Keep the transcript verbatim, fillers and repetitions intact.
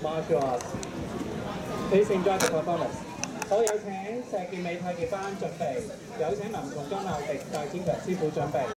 martial arts. Please enjoy the performance. 好，有請石硤尾太極班準備，有請林從忠、劉迪、戴展強師傅準備。